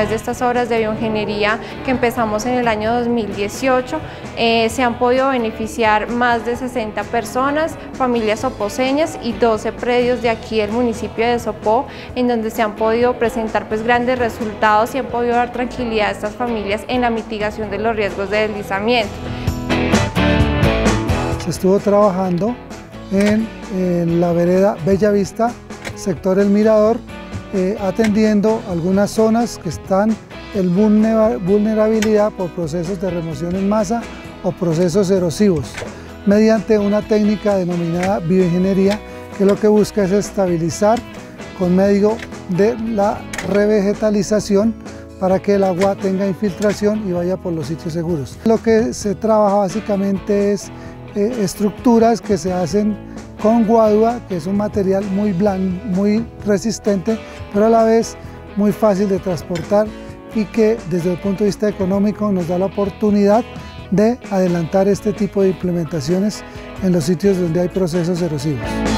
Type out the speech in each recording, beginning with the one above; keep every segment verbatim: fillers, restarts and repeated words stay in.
través de estas obras de bioingeniería que empezamos en el año dos mil dieciocho, eh, se han podido beneficiar más de sesenta personas, familias soposeñas y doce predios de aquí del municipio de Sopó, en donde se han podido presentar pues grandes resultados y han podido dar tranquilidad a estas familias en la mitigación de los riesgos de deslizamiento. Se estuvo trabajando en, en la vereda Bellavista, sector El Mirador, eh, atendiendo algunas zonas que están en vulnerabilidad por procesos de remoción en masa o procesos erosivos, mediante una técnica denominada bioingeniería, que lo que busca es estabilizar con medio de la revegetalización para que el agua tenga infiltración y vaya por los sitios seguros. Lo que se trabaja básicamente es eh, estructuras que se hacen con guadua, que es un material muy blando, muy resistente, pero a la vez muy fácil de transportar y que desde el punto de vista económico nos da la oportunidad de adelantar este tipo de implementaciones en los sitios donde hay procesos erosivos.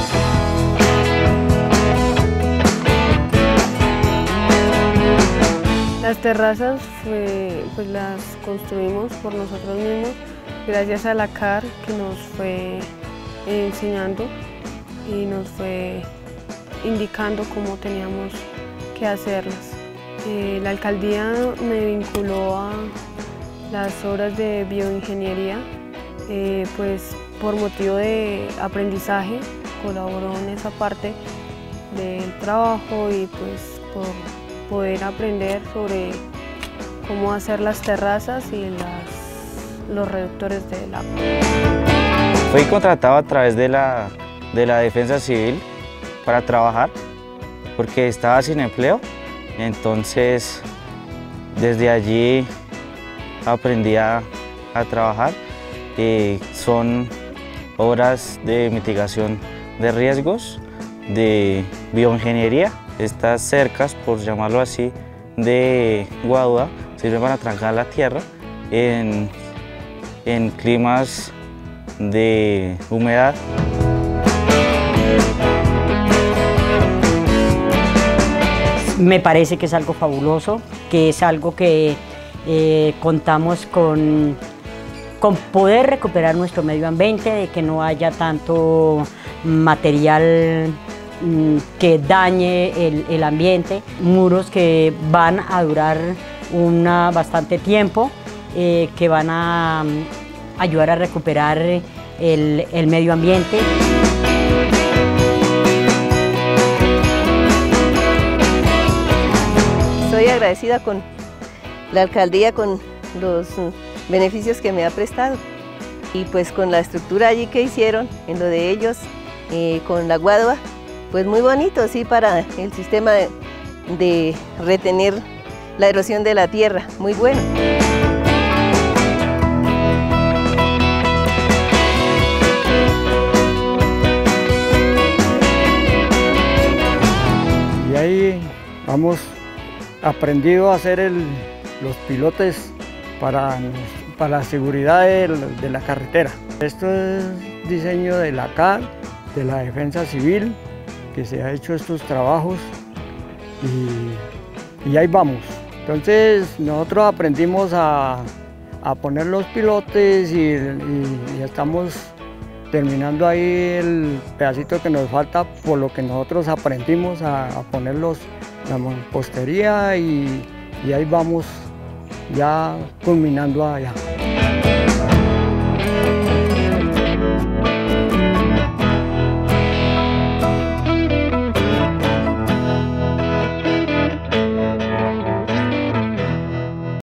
Las terrazas fue, pues las construimos por nosotros mismos, gracias a la C A R que nos fue enseñando y nos fue indicando cómo teníamos que hacerlas. Eh, la alcaldía me vinculó a las obras de bioingeniería, eh, pues por motivo de aprendizaje colaboró en esa parte del trabajo y pues por poder aprender sobre cómo hacer las terrazas y las, los reductores del agua. Fui contratado a través de la, de la Defensa Civil para trabajar porque estaba sin empleo, entonces desde allí aprendí a, a trabajar. Eh, son obras de mitigación de riesgos, de bioingeniería. Estas cercas, por llamarlo así, de guadua sirven para trancar la tierra en, en climas de humedad. Me parece que es algo fabuloso, que es algo que eh, contamos con, con poder recuperar nuestro medio ambiente, de que no haya tanto material que dañe el, el ambiente, muros que van a durar una, bastante tiempo, eh, que van a um, ayudar a recuperar el, el medio ambiente. Estoy agradecida con la alcaldía, con los beneficios que me ha prestado y pues con la estructura allí que hicieron, en lo de ellos, eh, con la guadua. Pues muy bonito, sí, para el sistema de, de retener la erosión de la tierra, muy bueno. Y ahí hemos aprendido a hacer el, los pilotes para, para la seguridad de, de la carretera. Esto es diseño de la C A R, de la Defensa Civil, que se ha hecho estos trabajos y, y ahí vamos. Entonces nosotros aprendimos a, a poner los pilotes y, y, y estamos terminando ahí el pedacito que nos falta, por lo que nosotros aprendimos a, a poner los, la mampostería y, y ahí vamos ya culminando allá.